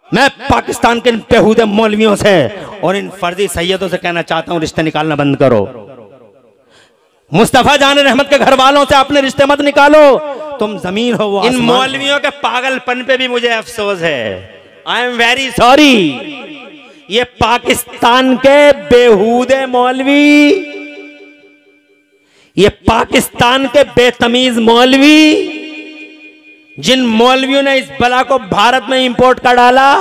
मैं पाकिस्तान के इन बेहूदे मौलवियों से और इन फर्जी सैयदों से कहना चाहता हूं, रिश्ते निकालना बंद करो। मुस्तफा जान रहमत के घर वालों से अपने रिश्ते मत निकालो, तुम जमीन हो वो। इन मौलवियों के पागलपन पे भी मुझे अफसोस है। I am very sorry. ये पाकिस्तान के बेहूदे मौलवी, ये पाकिस्तान के बेतमीज मौलवी, जिन मौलवियों ने इस बला को भारत में इंपोर्ट कर डाला,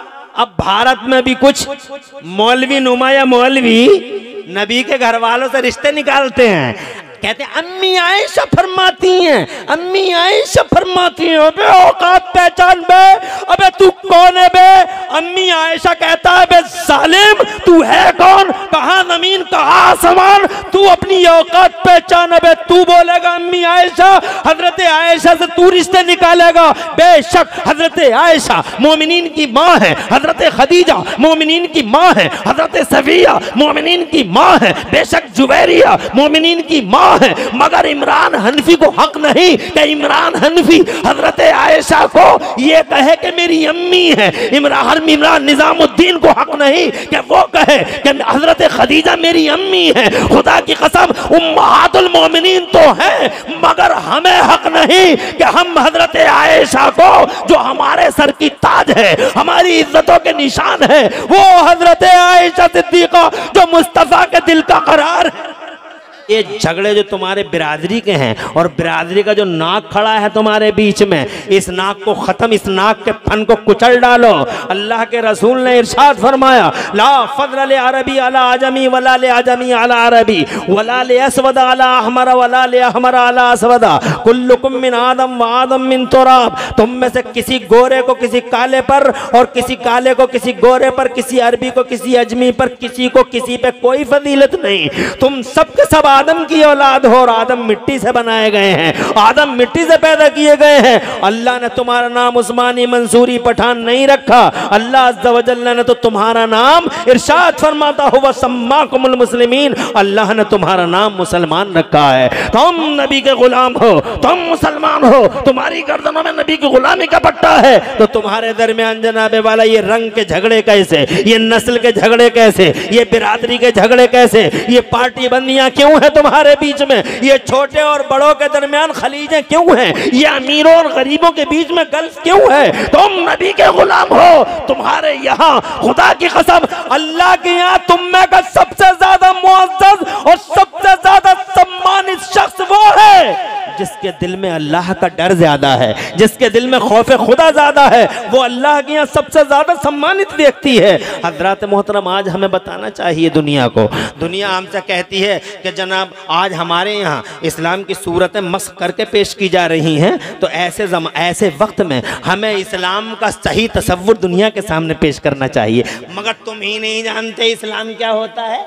अब भारत में भी कुछ मौलवी नुमाया मौलवी नबी के घर वालों से रिश्ते निकालते हैं। कहते हैं अम्मी आयशा फरमाती हैं, अम्मी आयशा फरमाती हैं। अबे औकात पहचान बे, अबे तू कौन है बे? अम्मी आयशा कहता है बे जालिम तू है कौन? कहां जमीन कहां आसमान, तू अपनी औकात पहचान। बे तू बोलेगा अम्मी आयशा, हजरत आयशा से तू रिश्ते निकालेगा? बेशक हजरत आयशा मोमिनीन की माँ है, हजरत खदीजा मोमिनीन की माँ है, हजरत सफिया मोमिनीन की माँ है, बेशक जुबैरिया मोमिनीन की माँ है, मगर इमरान हनफी को हक नहीं कि इमरान हनफी हजरत आयशा को ये कहे कि मेरी अम्मी है। इमरान निजामुद्दीन को हक नहीं कि वो कहे कि हजरत खदीजा मेरी अम्मी है। खुदा की कसम उम्महातुल मोमिनीन तो है, मगर हमें हक नहीं कि हम हजरत आयशा को, जो हमारे सर की ताज है, हमारी इज्जतों के निशान है, वो हजरत आयशा सिद्दीका जो मुस्तफा के दिल का करार है। ये झगड़े जो तुम्हारे बिरादरी के हैं और बिरादरी का जो नाक खड़ा है तुम्हारे बीच में, इस नाक को खत्म, इस नाक के फन को कुचल डालो। अल्लाह के रसूल ने इरशाद फरमाया ला फज़ल ले अरबी अला आजमी वला ले आजमी अला अरबी वला ले अस्वद अला अहमर वला ले अहमर अला अस्वदा कुल्लुकुम मिन आदम व आदम मिन तुराब। तुम में से किसी गोरे को किसी काले पर और किसी काले को किसी गोरे पर, किसी अरबी को किसी अजमी पर, किसी को किसी पे कोई फजीलत नहीं। तुम सबके सब आदम की औलाद हो और आदम मिट्टी से बनाए गए हैं, आदम मिट्टी से पैदा किए गए हैं। अल्लाह ने तुम्हारा नाम उस्मानी मंसूरी पठान नहीं रखा, अल्लाह अज़्ज़ा व जल्ला ने तो तुम्हारा नाम इरशाद फरमाता हुआ सम्माकुमुल मुस्लिमीन, अल्लाह ने तुम्हारा नाम मुसलमान रखा है। तुम नबी के गुलाम हो, तुम मुसलमान हो, तुम्हारी गर्दनों में नबी की गुलामी का पट्टा है, तो तुम्हारे दरमियान जनाबे वाला ये रंग के झगड़े कैसे, ये नस्ल के झगड़े कैसे, ये बिरादरी के झगड़े कैसे, ये पार्टी बंदियां क्यों है तुम्हारे बीच में, ये छोटे और बड़ों के दरमियान खलीजें क्यों हैं, ये अमीरों और गरीबों के बीच में गल्फ क्यों है? तुम नबी के गुलाम हो, तुम्हारे यहाँ खुदा की कसम अल्लाह के यहाँ तुम में का सबसे ज्यादा मुअज़्ज़ज़ और सबसे ज्यादा सम्मानित शख्स वो है जिसके दिल में अल्लाह का डर ज्यादा है, जिसके दिल में खौफ खुदा ज्यादा है, वो अल्लाह के यहाँ सबसे ज्यादा सम्मानित व्यक्ति है। हजरत मोहतरम आज हमें बताना चाहिए दुनिया को, दुनिया हमसे कहती है कि जनाब आज हमारे यहाँ इस्लाम की सूरतें मस्ख करके पेश की जा रही हैं, तो ऐसे वक्त में हमें इस्लाम का सही तसव्वुर दुनिया के सामने पेश करना चाहिए। मगर तुम ही नहीं जानते इस्लाम क्या होता है।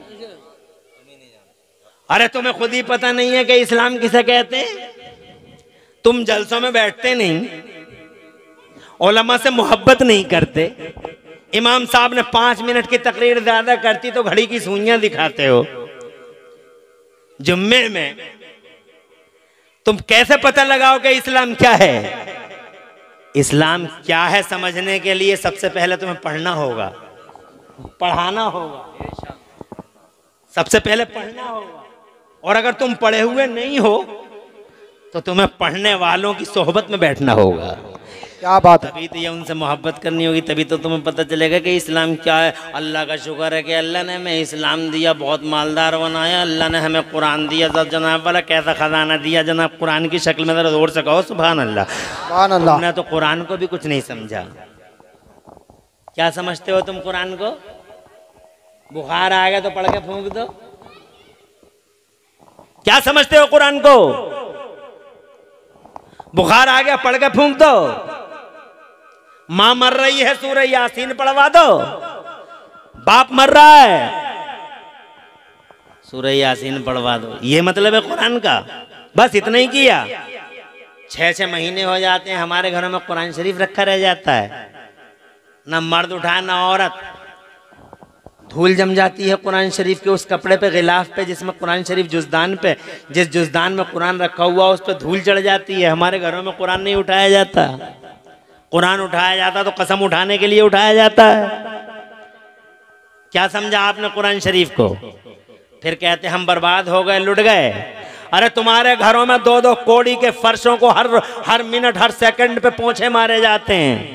अरे तुम्हें खुद ही पता नहीं है कि इस्लाम किसे कहते हैं। तुम जलसों में बैठते नहीं, उलमा से मोहब्बत नहीं करते, इमाम साहब ने 5 मिनट की तकरीर ज्यादा करती तो घड़ी की सुइयां दिखाते हो। जुम्मे में तुम कैसे पता लगाओ कि इस्लाम क्या है? इस्लाम क्या है समझने के लिए सबसे पहले तुम्हें पढ़ना होगा, पढ़ाना होगा, सबसे पहले पढ़ना होगा। और अगर तुम पढ़े हुए नहीं हो तो तुम्हें पढ़ने वालों की सोहबत में बैठना होगा। क्या बात है। तभी तो ये उनसे मोहब्बत करनी होगी, तभी तो तुम्हें पता चलेगा कि इस्लाम क्या है। अल्लाह का शुक्र है कि अल्लाह ने हमें इस्लाम दिया, बहुत मालदार बनाया। अल्लाह ने हमें कुरान दिया, जनाब वाला कैसा खजाना दिया जनाब, कुरान की शक्ल में जरा जोर से कहो सुभान अल्लाह। सुभान अल्लाह। तुमने तो कुरान को भी कुछ नहीं समझा। क्या समझते हो तुम कुरान को? बुखार आ गया तो पढ़ के फूंक दो। क्या समझते हो कुरान को? बुखार आ गया पढ़ के फूंक दो। मां मर रही है सूरह यासीन पढ़वा दो। बाप मर रहा है सूरह यासीन पढ़वा दो। ये मतलब है कुरान का। बस इतना ही किया। 6-6 महीने हो जाते हैं हमारे घरों में कुरान शरीफ रखा रह जाता है, ना मर्द उठाए ना औरत। धूल जम जाती है कुरान शरीफ के उस कपड़े पे, गिलाफ पे, जिसमें कुरान शरीफ जुज़दान पे, जिस जुज़दान में कुरान रखा हुआ उस पर धूल चढ़ जाती है। हमारे घरों में कुरान नहीं उठाया जाता। कुरान उठाया जाता तो कसम उठाने के लिए उठाया जाता है। क्या समझा आपने कुरान शरीफ को? फिर कहते हम बर्बाद हो गए, लुट गए। अरे तुम्हारे घरों में 2-2 कौड़ी के फर्शों को हर मिनट हर सेकंड पे पोंछे मारे जाते हैं।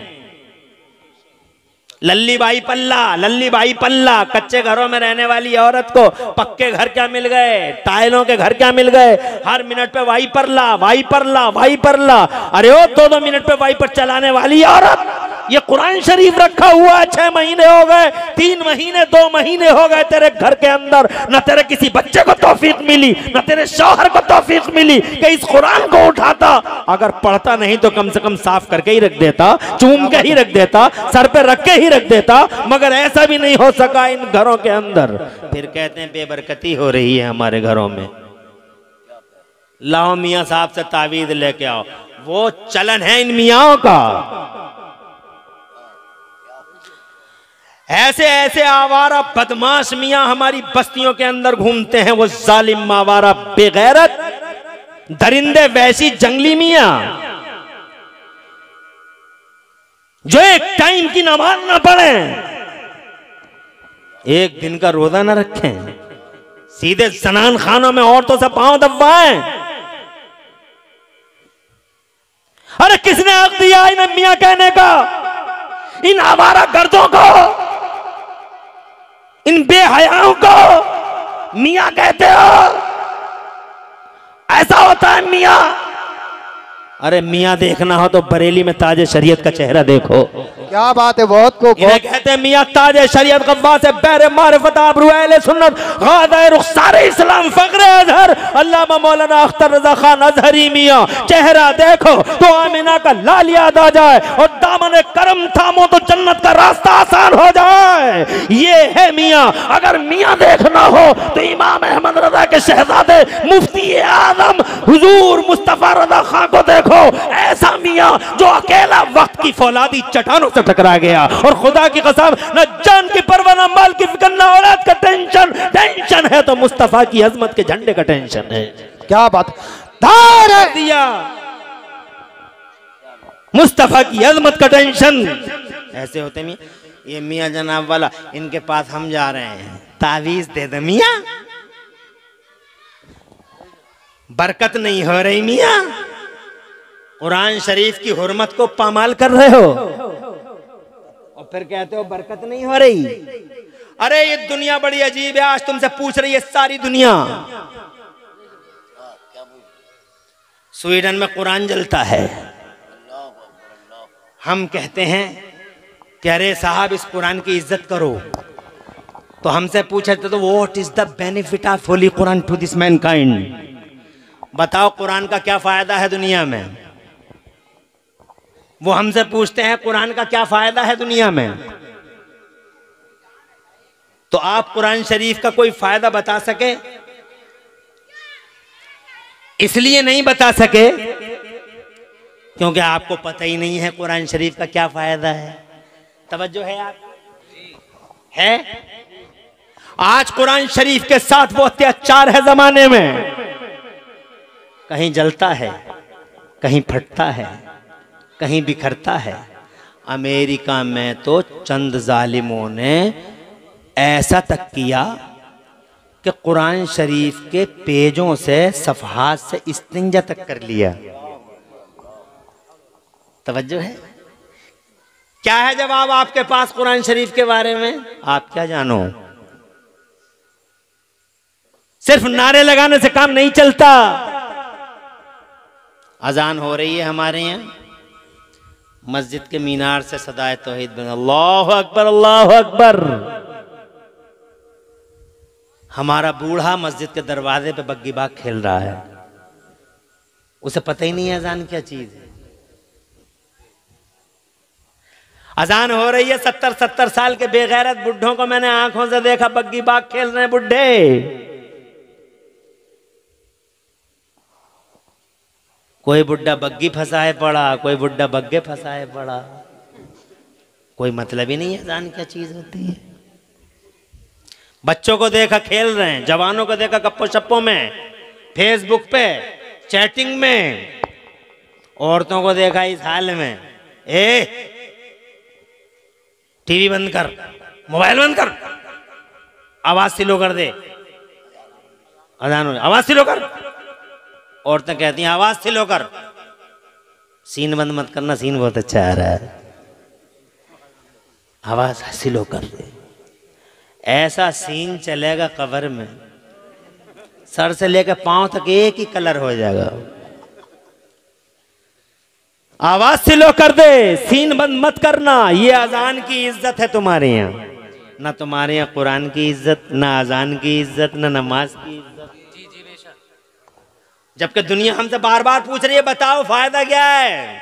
लल्ली बाई पल्ला कच्चे घरों में रहने वाली औरत को पक्के घर क्या मिल गए, टाइलों के घर क्या मिल गए। हर मिनट पे वाइपर ला। अरे ओ 2-2 मिनट पे वाइपर चलाने वाली औरत, ये कुरान शरीफ रखा हुआ है। 6 महीने हो गए, 3 महीने 2 महीने हो गए तेरे घर के अंदर, न तेरे किसी बच्चे को तौफीक मिली, न तेरे शौहर को तौफीक मिली कि इस कुरान को उठाता। अगर पढ़ता नहीं तो कम से कम साफ करके ही रख देता, चूम के ही रख देता, सर पे रख के ही रख देता, मगर ऐसा भी नहीं हो सका इन घरों के अंदर। फिर कहते हैं बेबरकती हो रही है हमारे घरों में। लाओ मियाँ साहब से तावीज लेके आओ, वो चलन है इन मियाओं का। ऐसे ऐसे आवारा बदमाश मियां हमारी बस्तियों के अंदर घूमते हैं, वो जालिम आवारा बेगैरत दरिंदे वैसी जंगली मियां जो एक टाइम की नमाज ना पढ़ें, एक दिन का रोजा ना रखें, सीधे जनान खानों में औरतों से पांव दबाएं। अरे किसने हक दिया इन्हें मियां कहने का? इन आवारा गर्दों को, इन बेहयाओं को मियां कहते हो? ऐसा होता है मियां? अरे मियां देखना हो तो बरेली में ताजे शरीयत का चेहरा देखो। क्या बात है, बहुत को इन्हें कहते हैं मियां ताजे शरीयत गव्वा से बैर मारिफत आबरू अहले सुन्नत गाज़े रुखसार इस्लाम फख्रे अज़हर अल्लामा मौलाना अख्तर रज़ा खान अज़हरी मियां। चेहरा देखो तो आमिना का लाल याद आ जाए और दामन करम थामो तो जन्नत का रास्ता आसान हो जाए। ये है मियां। अगर मियां देखना हो तो इमाम अहमद रज़ा के शहजादे मुफ्ती आजम हुजूर मुस्तफा रज़ा खान को देखो। ऐसा मियां जो अकेला वक्त की फौलादी चट्टानों से टकरा गया और खुदा की कसम न जान की परवाह न माल की फिक्र न औलाद का टेंशन है तो मुस्तफा की अजमत के झंडे का टेंशन है। क्या बात दिया मुस्तफा की अजमत का टेंशन। ऐसे होते मियां, ये मियां जनाब वाला, इनके पास हम जा रहे हैं, तावीज दे दे मियां। बरकत नहीं हो रही मियां, कुरान शरीफ की हुर्मत को पामाल कर रहे हो और फिर कहते हो बरकत नहीं हो रही। अरे ये दुनिया बड़ी अजीब है, आज तुमसे पूछ रही है सारी दुनिया। स्वीडन में कुरान जलता है, हम कहते हैं कि अरे साहब इस कुरान की इज्जत करो, तो हमसे पूछे तो what is the benefit of holy Quran to this mankind. बताओ कुरान का क्या फायदा है दुनिया में? वो हमसे पूछते हैं कुरान का क्या फायदा है दुनिया में। तो आप कुरान शरीफ का कोई फायदा बता सके? इसलिए नहीं बता सके क्योंकि आपको पता ही नहीं है कुरान शरीफ का क्या फायदा है। तवज्जो है आप? है? आज कुरान शरीफ के साथ वो अत्याचार है जमाने में, कहीं जलता है, कहीं फटता है, कहीं बिखरता है। अमेरिका में तो चंद जालिमों ने ऐसा तक किया कि कुरान शरीफ के पेजों से सफहात से इस्तिंजा तक कर लिया। तवज्जो है? क्या है जवाब आपके पास कुरान शरीफ के बारे में? आप क्या जानो? सिर्फ नारे लगाने से काम नहीं चलता। अजान हो रही है हमारे यहाँ, मस्जिद के मीनार से सदाए तौहीद बन अल्लाहु अकबर अल्लाहु अकबर। हमारा बूढ़ा मस्जिद के दरवाजे पे बग्गी बाग खेल रहा है, उसे पता ही नहीं है अजान क्या चीज है। अजान हो रही है, 70-70 साल के बेगैरत बुढ़ों को मैंने आंखों से देखा बग्गी बाग खेल रहे हैं बुढ़े। कोई बुड्ढा बग्गी फंसाए पड़ा, कोई बुड्ढा बग्गे फंसाए पड़ा, कोई मतलब ही नहीं है अजान क्या चीज होती है। बच्चों को देखा खेल रहे हैं, जवानों को देखा गप्पो शप्पो में, फेसबुक पे चैटिंग में, औरतों को देखा इस हाल में। टीवी बंद कर, मोबाइल बंद कर, आवाज स्लो कर दे, अजान हो, आवाज स्लो कर। औरतें कहती हैं आवाज स्लो कर, सीन बंद मत करना, सीन बहुत अच्छा आ रहा है, आवाज स्लो कर दे। ऐसा सीन चलेगा कब्र में, सर से लेकर पांव तक एक ही कलर हो जाएगा। आवाज स्लो कर दे, सीन बंद मत करना। ये अजान की इज्जत है तुम्हारे यहाँ, ना तुम्हारे यहाँ कुरान की इज्जत, ना अजान की इज्जत, ना नमाज की इज्जत। जबकि दुनिया हमसे बार बार पूछ रही है बताओ फायदा क्या है,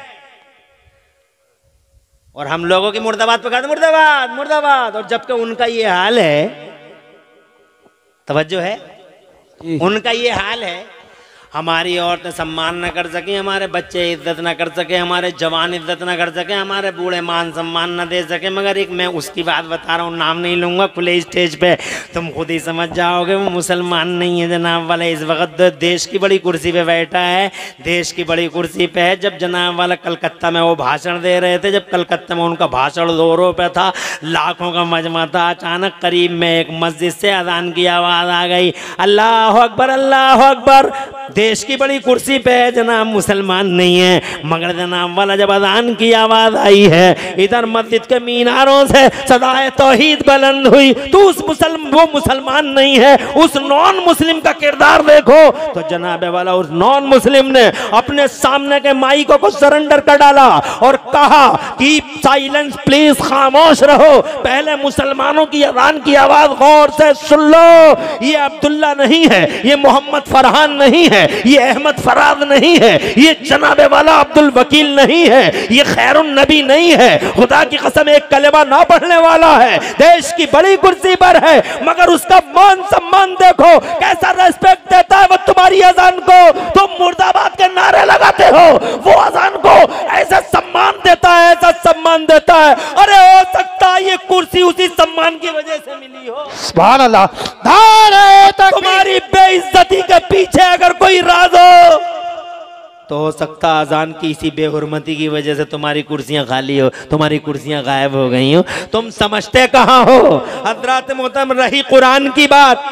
और हम लोगों की मुर्दाबाद पे कहते मुर्दाबाद मुर्दाबाद, और जबकि उनका ये हाल है, तवज्जो है, उनका ये हाल है, हमारी औरतें सम्मान न कर सके, हमारे बच्चे इज्जत न कर सके, हमारे जवान इज्जत न कर सके, हमारे बूढ़े मान सम्मान न दे सके। मगर एक मैं उसकी बात बता रहा हूँ, नाम नहीं लूंगा, खुले स्टेज पे तुम खुद ही समझ जाओगे, वो मुसलमान नहीं है जनाब वाला। इस वक्त देश की बड़ी कुर्सी पे बैठा है, देश की बड़ी कुर्सी पे है। जब जनाब वाला कलकत्ता में वो भाषण दे रहे थे, जब कलकत्ता में उनका भाषण जोरों पे था, लाखों का मजमा था, अचानक करीब में एक मस्जिद से अजान की आवाज़ आ गई, अल्लाह अकबर अल्लाह अकबर। देश की बड़ी कुर्सी पे है जनाब, मुसलमान नहीं है, मगर जनाब वाला जब अजान की आवाज आई है, इधर मस्जिद के मीनारों से सदाए तौहीद बुलंद हुई, तो वो मुसलमान नहीं है, उस नॉन मुस्लिम का किरदार देखो। तो जनाब वाला उस नॉन मुस्लिम ने अपने सामने के माइकों को सरेंडर कर डाला और कहा कि साइलेंस प्लीज, खामोश रहो, पहले मुसलमानों की अजान की आवाज गौर से सुन लो। ये अब्दुल्ला नहीं है, ये मोहम्मद फरहान नहीं है, ये अहमद फराज नहीं है, ये जनाबे वाला अब्दुल वकील नहीं है, ये खैरुन नबी नहीं है, खुदा की कसम एक कलेमा ना पढ़ने वाला है, देश की बड़ी कुर्सी पर है, मगर उसका मान सम्मान देखो कैसा रेस्पेक्ट देता है वो तुम्हारी अजान को। तुम मुर्दाबाद के नारे लगाते हो, वो अजान को ऐसा सम्मान देता है, ऐसा सम्मान देता है। अरे हो सकता है ये कुर्सी उसी सम्मान की वजह से मिली हो। सुभान अल्लाह। नारे तकबीर। तुम्हारी बेइज्जती के पीछे अगर कोई राज हो तो हो सकता अजान की इसी बेहुरमती की वजह से तुम्हारी कुर्सियां खाली हो, तुम्हारी कुर्सियां गायब हो गई हो। तुम समझते कहां हो? हजरत मोहतरम रही कुरान की बात।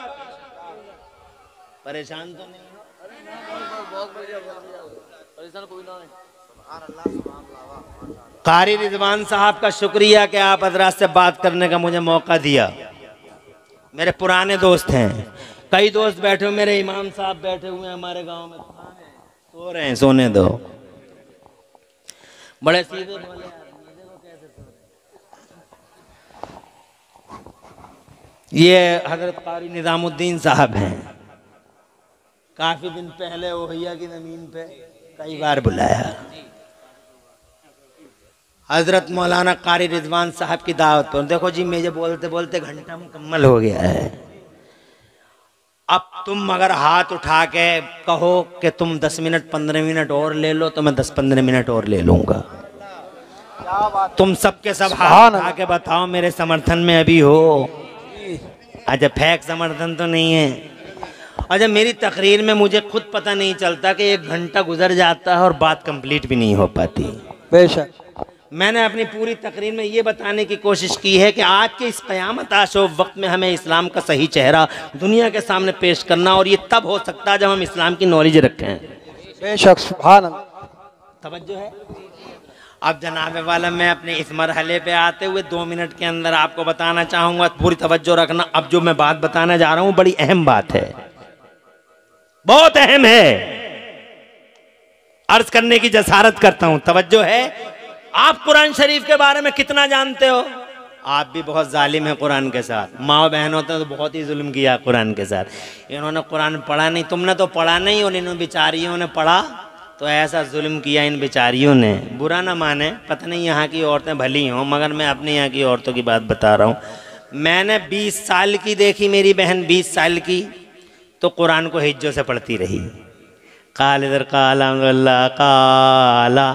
परेशान तो नहीं? कारी रिजवान साहब का शुक्रिया कि आप हजरात से बात करने का मुझे मौका दिया। मेरे पुराने दोस्त हैं, कई दोस्त बैठे हुए, मेरे इमाम साहब बैठे हुए हैं हमारे गांव में, सो रहे हैं, सोने दो, बड़े सीधे भोले आदमी, देखो कैसे सो रहे। ये हजरत कारी निजामुद्दीन साहब हैं, काफी दिन पहले ओहिया की जमीन पे कई बार बुलाया। हजरत मौलाना कारी रिजवान साहब की दावत पर देखो जी, मुझे बोलते बोलते घंटा मुकम्मल हो गया है। अब तुम अगर हाथ उठा के कहो कि तुम 10 मिनट 15 मिनट और ले लो तो मैं 10-15 मिनट और ले लूंगा। तुम सबके सब हाथ उठा के बताओ मेरे समर्थन में अभी हो। अच्छा फेक समर्थन तो नहीं है। अच्छा मेरी तकरीर में मुझे खुद पता नहीं चलता कि 1 घंटा गुजर जाता है और बात कंप्लीट भी नहीं हो पाती। बेशक मैंने अपनी पूरी तकरीर में ये बताने की कोशिश की है कि आज के इस क़यामत आशो वक्त में हमें इस्लाम का सही चेहरा दुनिया के सामने पेश करना, और ये तब हो सकता है जब हम इस्लाम की नॉलेज रखें। बेशक सुभान अल्लाह। तवज्जो है। अब जनाब वाला मैं अपने इस मरहले पे आते हुए 2 मिनट के अंदर आपको बताना चाहूँगा, पूरी तवज्जो रखना। अब जो मैं बात बताना जा रहा हूँ बड़ी अहम बात है, बहुत अहम है, अर्ज करने की जसारत करता हूँ। तवज्जो है। आप कुरान शरीफ के बारे में कितना जानते हो? आप भी बहुत जालिम हैं कुरान के साथ। माँ बहन होते हैं तो बहुत ही जुल्म किया कुरान के साथ। इन्होंने कुरान पढ़ा नहीं, तुमने तो पढ़ा नहीं, और इन बेचारियों ने पढ़ा तो ऐसा जुल्म किया इन बेचारियों ने। बुरा ना माने, पता नहीं यहाँ की औरतें भली हों, मगर मैं अपने यहाँ की औरतों की बात बता रहा हूँ। मैंने 20 साल की देखी, मेरी बहन 20 साल की, तो कुरान को हिज्जों से पढ़ती रही। काल इधर काला काला।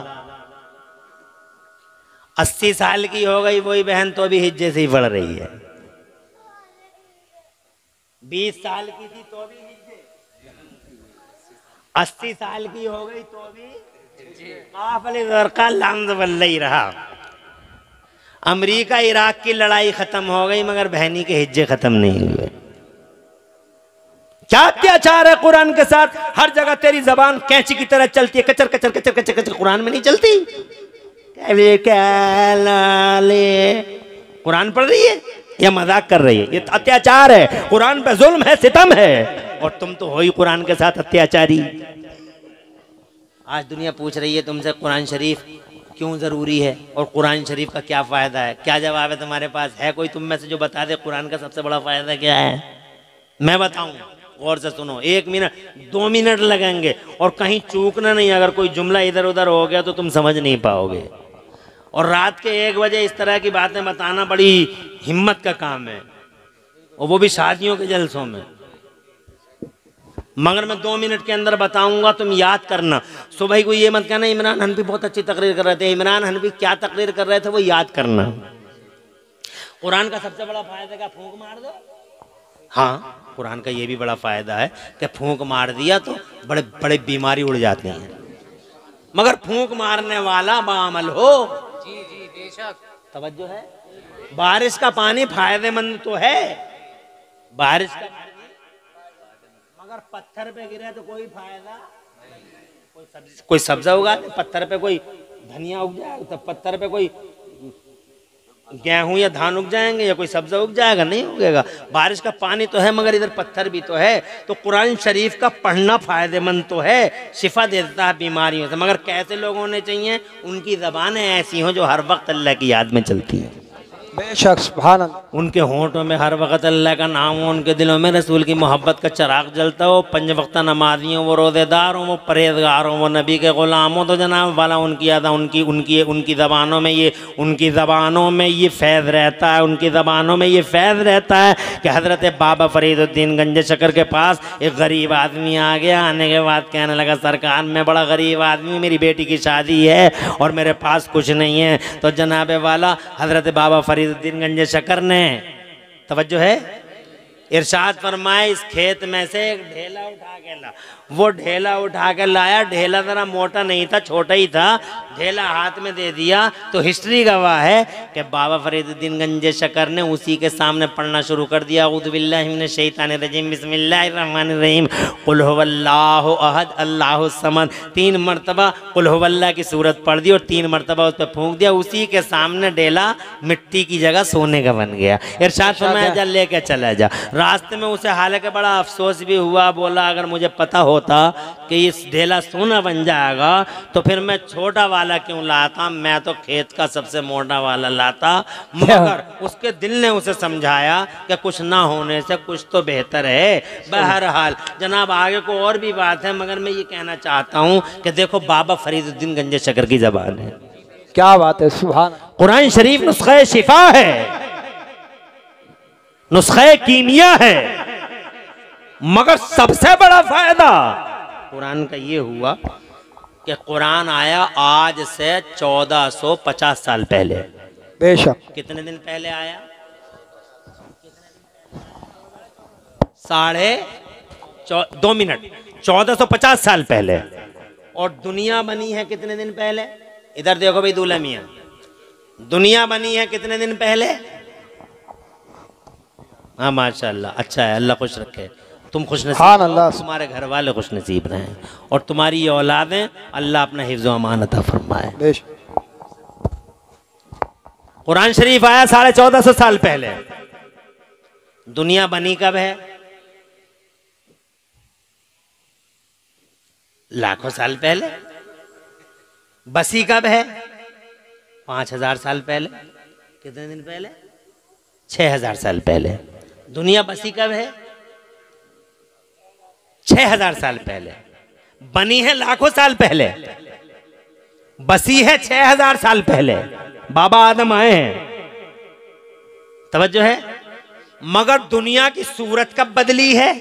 80 साल की हो गई वही बहन तो भी हिज्जे से ही पढ़ रही है। 20 साल की थी तो भी हिज्जे, 80 साल की हो गई तो भी काफिले ज़रक़ा लामज़ वल्ला ही रहा। अमेरिका इराक की लड़ाई खत्म हो गई मगर बहनी के हिज्जे खत्म नहीं हुए। क्या अत्याचार है कुरान के साथ। हर जगह तेरी जबान कैंची की तरह चलती है, कचर कचर कचर कचर कचर। कुरान में नहीं चलती। कुरान पढ़ रही है या मजाक कर रही है? ये अत्याचार है, कुरान पे जुल्म है, सितम है, और तुम तो हो ही कुरान के साथ अत्याचारी। आज दुनिया पूछ रही है तुमसे कुरान शरीफ क्यों ज़रूरी है और कुरान शरीफ का क्या फ़ायदा है। क्या जवाब है तुम्हारे पास? है कोई तुम में से जो बता दे कुरान का सबसे बड़ा फ़ायदा क्या है? मैं बताऊं, गौर से सुनो। 1 मिनट 2 मिनट लगेंगे और कहीं चूकना नहीं। अगर कोई जुमला इधर उधर हो गया तो तुम समझ नहीं पाओगे। और रात के 1 बजे इस तरह की बातें बताना बड़ी हिम्मत का काम है, और वो भी शादियों के जलसों में। मगर मैं 2 मिनट के अंदर बताऊंगा, तुम याद करना। सुबह को ये मत कहना इमरान हनफी बहुत अच्छी तकरीर कर रहे थे। इमरान हनफी क्या तकरीर कर रहे थे वो याद करना। कुरान का सबसे बड़ा फायदा क्या? फूंक मार दो। हाँ, कुरान का ये भी बड़ा फायदा है कि फूंक मार दिया तो बड़े बड़े बीमारी उड़ जाती हैं, मगर फूंक मारने वाला बाअमल हो। जी जी बेशक, तवज्जो है। बारिश का पानी फायदेमंद तो है, बारिश का पानी, मगर पत्थर पे गिरे तो कोई फायदा। कोई सब्जा उगा दे पत्थर पे, कोई धनिया उग जाएगा तो पत्थर पे कोई गेहूं या धान उग जाएंगे या कोई सब्जा उग जाएगा? नहीं उगेगा। बारिश का पानी तो है मगर इधर पत्थर भी तो है। तो कुरान शरीफ का पढ़ना फायदेमंद तो है, शिफा देता है बीमारियों से। मगर कैसे लोग होने चाहिए? उनकी ज़बानें ऐसी हों जो हर वक्त अल्लाह की याद में चलती हैं। बेशक सुभान अल्लाह। उनके होंठों में हर वक्त अल्लाह का नाम हो, उनके दिलों में रसूल की मोहब्बत का चराग जलता हो। 5 वक्त नमाजी हो, वो रोज़ेदार हो, वो परहेजगार हो, वो नबी के ग़ुलाम हो। तो जनाब वाला उनकी अदा उनकी ज़बानों में ये फैज़ रहता है। उनकी ज़बानों में ये फैज़ रहता है कि हज़रत बाबा फरीदुद्दीन गंज शकर के पास एक गरीब आदमी आ गया। आने के बाद कहने लगा, सरकार मैं बड़ा गरीब आदमी, मेरी बेटी की शादी है और मेरे पास कुछ नहीं है। तो जनाब वाला हज़रत बाबा फरीदुद्दीन गंज शकर ने, तवज्जो है, इरशाद फरमाए इस खेत में से एक ढेला उठा के ला। वो ढेला उठा के लाया। ढेला जरा मोटा नहीं था, छोटा ही था। ढेला हाथ में दे दिया तो हिस्ट्री गवाह है कि बाबा फरीदुद्दीन गंज शकर ने उसी के सामने पढ़ना शुरू कर दिया। औज़ु बिल्लाहि मिनश शैतानिर रजीम, बिस्मिल्लाहिर रहमानिर रहीम, कुल हुवल्लाहु अहद अल्लाहु समद। 3 मरतबा कुल हुवल्लाह की सूरत पढ़ दी और 3 मरतबा उस पर फूंक दिया। उसी के सामने ढेला मिट्टी की जगह सोने का बन गया। इरशाद फरमाया, जा लेके चला जा। रास्ते में उसे हालांकि बड़ा अफसोस भी हुआ। बोला अगर मुझे पता होता कि इस ढेला सोना बन जाएगा तो फिर मैं छोटा वाला क्यों लाता, मैं तो खेत का सबसे मोटा वाला लाता। मगर उसके दिल ने उसे समझाया कि कुछ ना होने से कुछ तो बेहतर है। बहरहाल जनाब आगे को और भी बात है, मगर मैं ये कहना चाहता हूँ कि देखो बाबा फरीदुद्दीन गंज शकर की जबान है। क्या बात है, सुभान। कुरान शरीफ नुस्खे शिफा है, नुस्खे कीमिया है, मगर सबसे बड़ा फायदा कुरान का ये हुआ कि कुरान आया आज से 1450 साल पहले। बेशक। कितने दिन पहले आया? साढ़े 2 मिनट, 1450 साल पहले। और दुनिया बनी है कितने दिन पहले? इधर देखो भाई दूल्हा मियां, दुनिया बनी है कितने दिन पहले? हाँ माशाल्लाह, अच्छा है, अल्लाह खुश रखे। तुम खुश नसीब, तुम्हारे घर वाले खुश नसीब रहें और तुम्हारी ये औलादें अल्लाह अपना हिफ्ज़ व अमान अता फरमाए। कुरान शरीफ आया 1450 साल पहले। दुनिया बनी कब है? लाखों साल पहले। बसी कब है? 5000 साल पहले। कितने दिन पहले? 6000 साल पहले। दुनिया बसी कब है? 6000 साल पहले। बनी है लाखों साल पहले, बसी है 6000 साल पहले। बाबा आदम आए हैं, तवज्जो है। मगर दुनिया की सूरत कब बदली है?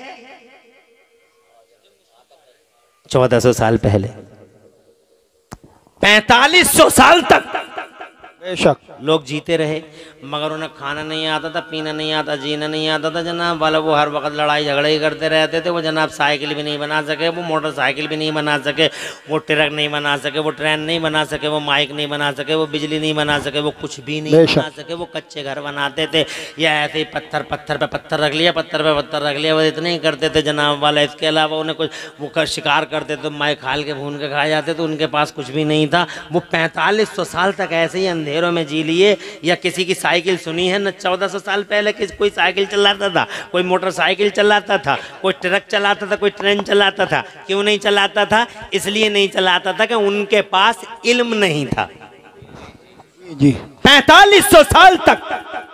1400 साल पहले। 4500 साल तक बेशक। लोग जीते रहे मगर उन्हें खाना नहीं आता था, पीना नहीं आता, जीना नहीं आता था जनाब वाला। वो हर वक्त लड़ाई झगड़े ही करते रहते थे। वो जनाब साइकिल भी नहीं बना सके, वो मोटरसाइकिल भी नहीं बना सके, वो ट्रक नहीं बना सके, वो ट्रेन नहीं बना सके, वो माइक नहीं बना सके, वो बिजली नहीं बना सके, वो कुछ भी नहीं बना सके। वो कच्चे घर बनाते थे या ऐसे ही पत्थर पे पत्थर रख लिया, पत्थर पे पत्थर रख लिया, वो इतने ही करते थे जनाब वाला। इसके अलावा उन्हें कुछ वो शिकार करते थे, माए खाल के भून के खाए जाते थे, उनके पास कुछ भी नहीं था। वो 4500 साल तक ऐसे ही अंधेरों में जी लिए। या किसी की साइकिल सुनी है न 1400 साल पहले कोई साइकिल चलाता था, कोई मोटरसाइकिल चलाता था, कोई ट्रक चलाता था, कोई ट्रेन चलाता था। क्यों नहीं चलाता था? इसलिए नहीं चलाता था कि उनके पास इल्म नहीं था। जी 4500 साल तक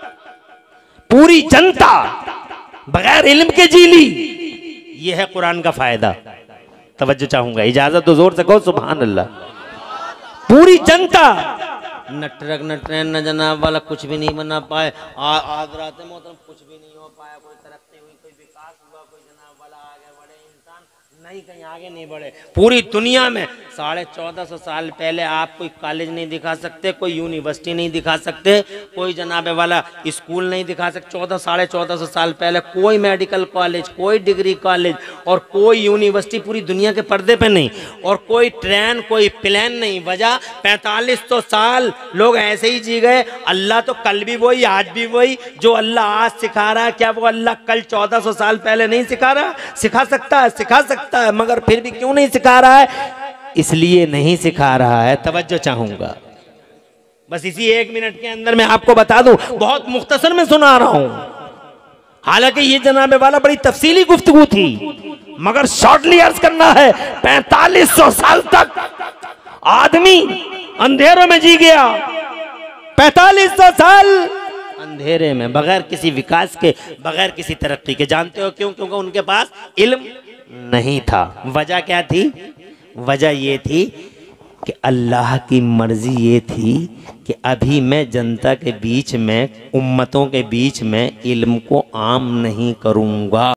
पूरी जनता बगैर इल्म के जी ली। यह है कुरान का फायदा। तवज्जो चाहूंगा, इजाजत तो जोर से कहो सुभान अल्लाह। पूरी जनता न ट्रक न ट्रेन न जनाब वाला कुछ भी नहीं बना पाए। आज रात में कुछ भी नहीं हो पाया। कोई तरक्की हुई, कोई विकास हुआ, कोई जनाब वाला आगे बढ़े, इंसान नहीं कहीं आगे नहीं बढ़े। पूरी दुनिया में 1450 साल पहले आप कोई कॉलेज नहीं दिखा सकते, कोई यूनिवर्सिटी नहीं दिखा सकते, कोई जनाबे वाला स्कूल नहीं दिखा सकते। 1450 साल पहले कोई मेडिकल कॉलेज, कोई डिग्री कॉलेज और कोई यूनिवर्सिटी पूरी दुनिया के पर्दे पे नहीं, और कोई ट्रेन, कोई प्लेन नहीं। वजह 4500 साल लोग ऐसे ही जी गए। अल्लाह तो कल भी वही, आज भी वही। जो अल्लाह आज सिखा रहा है, क्या वो अल्लाह कल 1400 साल पहले नहीं सिखा रहा? सिखा सकता है, सिखा सकता है, मगर फिर भी क्यों नहीं सिखा रहा है? इसलिए नहीं सिखा रहा है। तवज्जो चाहूंगा, बस इसी 1 मिनट के अंदर मैं आपको बता दूं, बहुत मुख्तसर में सुना रहा हूं। हालांकि ये जनाबे वाला बड़ी तफसीली गुफ्तगू थी, मगर शॉर्टली अर्ज करना है। 4500 साल तक आदमी अंधेरों में जी गया। 4500 साल अंधेरे में, बगैर किसी विकास के, बगैर किसी तरक्की के। जानते हो क्यों? क्योंकि उनके पास इल्म नहीं था। वजह क्या थी? वजह ये थी कि अल्लाह की मर्जी ये थी कि अभी मैं जनता के बीच में, उम्मतों के बीच में इल्म को आम नहीं करूँगा।